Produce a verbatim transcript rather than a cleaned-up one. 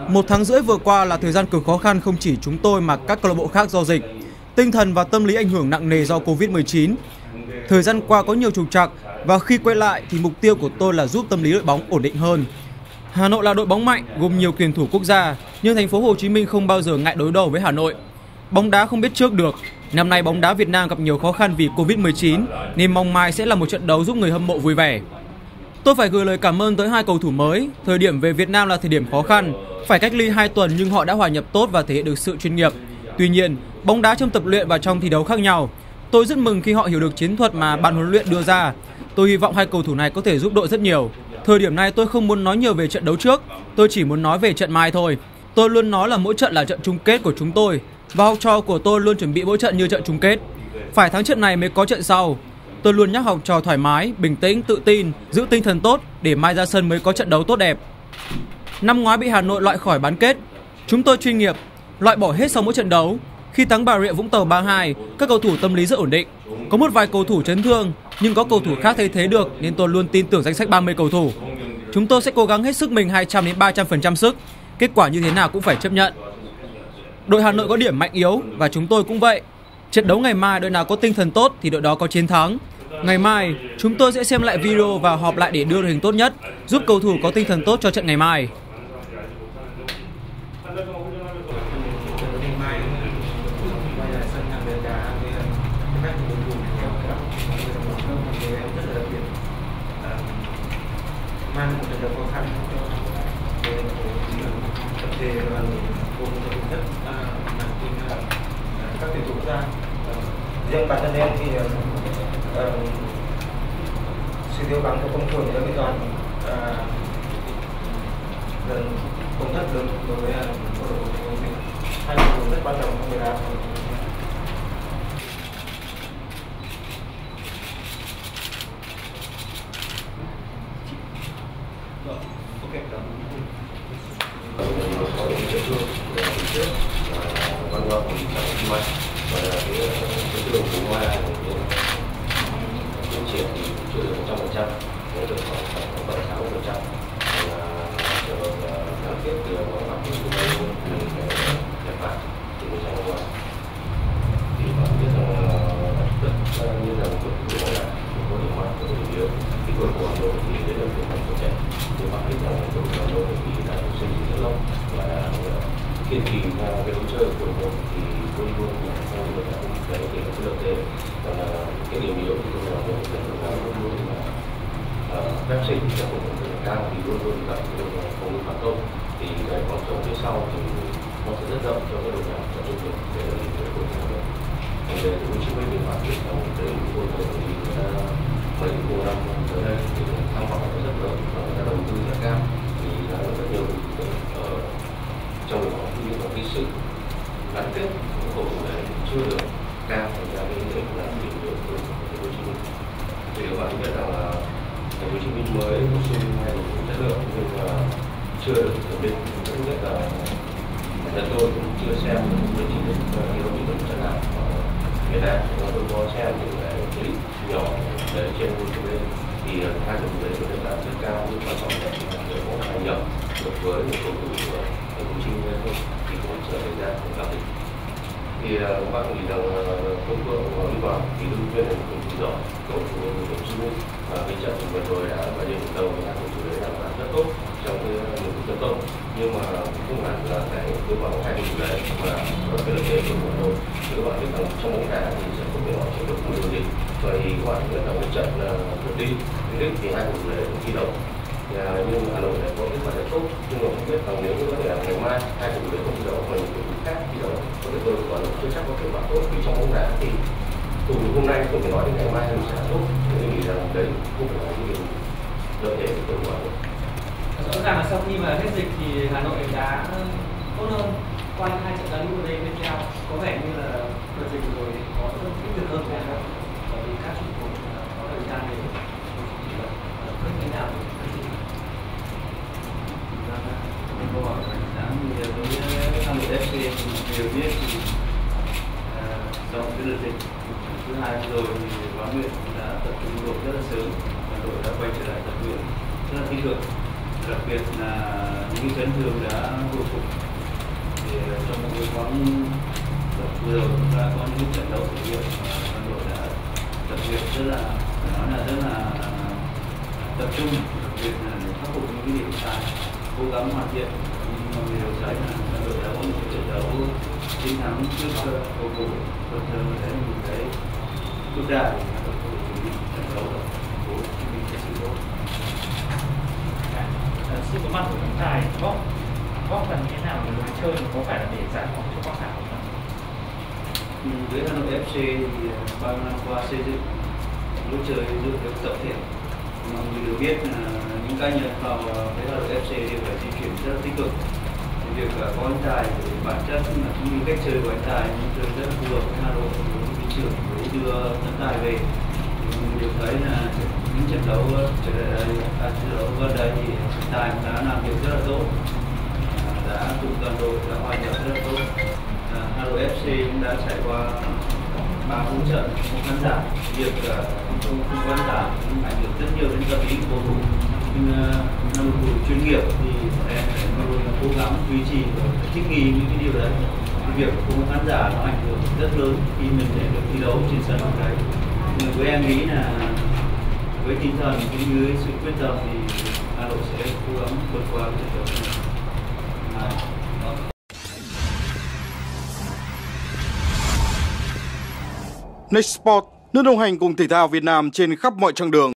Một tháng rưỡi vừa qua là thời gian cực khó khăn không chỉ chúng tôi mà các câu lạc bộ khác do dịch. Tinh thần và tâm lý ảnh hưởng nặng nề do Covid mười chín. Thời gian qua có nhiều trục trặc và khi quay lại thì mục tiêu của tôi là giúp tâm lý đội bóng ổn định hơn. Hà Nội là đội bóng mạnh gồm nhiều tuyển thủ quốc gia, nhưng thành phố Hồ Chí Minh không bao giờ ngại đối đầu với Hà Nội. Bóng đá không biết trước được. Năm nay bóng đá Việt Nam gặp nhiều khó khăn vì Covid mười chín nên mong mai sẽ là một trận đấu giúp người hâm mộ vui vẻ. Tôi phải gửi lời cảm ơn tới hai cầu thủ mới. Thời điểm về Việt Nam là thời điểm khó khăn, phải cách ly hai tuần nhưng họ đã hòa nhập tốt và thể hiện được sự chuyên nghiệp. Tuy nhiên, bóng đá trong tập luyện và trong thi đấu khác nhau. Tôi rất mừng khi họ hiểu được chiến thuật mà ban huấn luyện đưa ra. Tôi hy vọng hai cầu thủ này có thể giúp đội rất nhiều. Thời điểm này tôi không muốn nói nhiều về trận đấu trước, tôi chỉ muốn nói về trận mai thôi. Tôi luôn nói là mỗi trận là trận chung kết của chúng tôi và học trò của tôi luôn chuẩn bị mỗi trận như trận chung kết. Phải thắng trận này mới có trận sau. Tôi luôn nhắc học trò thoải mái, bình tĩnh, tự tin, giữ tinh thần tốt để mai ra sân mới có trận đấu tốt đẹp. Năm ngoái bị Hà Nội loại khỏi bán kết. Chúng tôi chuyên nghiệp, loại bỏ hết sau mỗi trận đấu. Khi thắng Bà Rịa Vũng Tàu ba hai, các cầu thủ tâm lý rất ổn định. Có một vài cầu thủ chấn thương, nhưng có cầu thủ khác thay thế được nên tôi luôn tin tưởng danh sách ba mươi cầu thủ. Chúng tôi sẽ cố gắng hết sức mình hai trăm đến ba trăm phần trăm sức. Kết quả như thế nào cũng phải chấp nhận. Đội Hà Nội có điểm mạnh yếu và chúng tôi cũng vậy. Trận đấu ngày mai đội nào có tinh thần tốt thì đội đó có chiến thắng. Ngày mai chúng tôi sẽ xem lại video và họp lại để đưa đội hình tốt nhất, giúp cầu thủ có tinh thần tốt cho trận ngày mai. mang một trận đấu khó khăn cho tập thể và cùng tập nhất màn tin các tuyển thủ ra. Riêng bản thân em thì uh, sự thiếu vắng của công thường với cái đoàn lần công thất lớn đối với câu lạc bộ mình, hai cầu thủ rất quan trọng trong người đá. Văn hóa của mình là như vậy và là cái cái đội của Hoa tiến triển thì chưa được một trăm phần trăm, mới được khoảng khoảng sáu mươi phần trăm. Trường hợp đáng tiếc thì nó gặp những cái thất bại thì mình sẽ qua thì bạn biết rằng rất như là một đội bóng là có điểm mạnh, có điểm yếu. Cái đội của Hà Nội thì đấy là điểm mạnh của trẻ, nhưng bạn biết rằng đội của Hà Nội thì đã xây dựng rất lâu và kiên trì theo cái lối chơi của đội thì luôn luôn là theo đội bóng đấy thì nó sẽ được thế. Còn là cái điểm yếu thì tôi là đội bóng luôn luôn là phép sinh theo đội bóng cao thì luôn luôn gặp đội bóng phòng ngự phản công thì cái khoảng trống phía sau thì nó sẽ rất rộng cho cái đội bóng cho đội bóng để là đội bóng Hà Nội. Còn về Hồ Chí Minh thì bạn biết rằng cái đội bóng thì mấy mùa năm tới đây thì tham vọng nó rất lớn và người ta đầu tư rất cao thì đã rất nhiều ở trong đó như là cái sự gắn kết của cầu thủ này chưa được cao, thành ra cái điểm là điểm yếu của Thành phố Hồ Chí Minh. Thì các bạn biết rằng là Thành phố Hồ Chí Minh mới bổ sung hai cầu thủ chất lượng nhưng mà chưa được ổn định. Thứ nhất là bản thân tôi cũng chưa xem được chính thức như nó bị được trận nào ở Việt Nam, nhưng mà tôi có xem những cái clip nhỏ để trên YouTube thì hai cầu thủ đấy có thể đạt rất cao, nhưng quan trọng là để có hòa nhập được với một cầu thủ của Thành phố Hồ Chí Minh hay không thì cũng sẽ xảy ra một cảm định. Thì các bạn nghĩ rằng Công Phượng và Lý Hoàng thì đương nhiên là một cầu thủ giỏi, cầu thủ của Thành phố Hồ Chí Minh và cái trận vừa rồi đã và điểm đầu hai cầu thủ đấy là làm rất tốt trong cái nhiệm vụ tấn công, nhưng mà không hẳn là cái đối vào hai cầu thủ đấy mà có cái lợi thế của Hà Nội. Thì các bạn biết rằng trong bóng đá thì sẽ không thể nói trên được một điều gì. Vậy thì các bạn biết là một trận lượt đi, lượt thì hai cầu thủ đấy thi đấu. Nhưng Hà Nội này có kết quả rất tốt, nhưng mà không biết rằng nếu như có thể là ngày mai hai cầu thủ đấy không thi đấu mà những cầu thủ khác thi đấu có thể tôi còn chưa chắc có kết quả tốt, vì trong bóng đá thì từ hôm nay không thể nói đến ngày mai mình sẽ tốt. Tôi nghĩ rằng đấy cũng phải là những điều lợi thế của đội bóng. Rõ ràng là sau khi mà hết dịch thì Hà Nội đã tốt hơn qua hai trận đấu ở đây bên nhau, có vẻ như là đợt dịch rồi có rất tích cực hơn Hà Nội, bởi vì các trụ cột có thời gian để rất thế nào. Câu hỏi của anh Sáng thì đối với Hà Nội ép xê đều biết thì trong cái đợt dịch thứ hai rồi thì huấn luyện đã tập trung đội rất là sớm và đội đã quay trở lại tập luyện rất là tích cực. đặc biệt là những chấn thương đã hồi phục. Thì trong một cái quãng vừa rồi chúng ta có những trận đấu thể hiện mà đội đã tập luyện rất là phải nói là rất là tập trung, đặc biệt là để khắc phục những cái điểm sai, cố gắng hoàn thiện. Nhưng mà điều thấy là đội đã có một trận đấu chiến thắng trước cầu thủ Cần Thơ, đấy là một cái bước đà để đội có thể chuẩn bị trận đấu ở thành phố Hồ Chí Minh thật sự tốt. Sự có mặt của trọng tài góp góp phần như thế nào để người chơi, có phải là để giải phóng cho các bạn không? Với Hà Nội ép xê thì bao năm qua xây dựng lối chơi rất được tập thể. Mọi người đều biết là những cá nhân vào với Hà Nội ép xê đều phải di chuyển rất tích cực. Việc có anh Tài thì bản chất là những cách chơi của anh Tài những chơi rất phù hợp với Hà Nội, với thị trường, với đưa tấn Tài về. Mình đều thấy là những trận đấu trở lại đây, à, trận đấu gần đây thì Tài đã làm việc rất là tốt, đã cùng toàn đội đã hòa nhập rất là tốt. À, Hà Nội ép xê cũng đã trải qua ba bốn trận không khán giả, việc không không không khán giả cũng ảnh hưởng rất nhiều đến tâm lý của cầu thủ. Nhưng là một cầu thủ chuyên nghiệp thì bọn em phải luôn cố gắng duy trì và thích nghi những cái điều đấy. Cái việc không khán giả nó ảnh hưởng rất lớn khi mình để được thi đấu trên sân bóng đấy. Nhưng với em nghĩ là với tinh thần cũng như sự quyết tâm thì Hà Nội sẽ cố gắng vượt qua cái trận đấu này. Nextsport, nước đồng hành cùng thể thao Việt Nam trên khắp mọi chặng đường.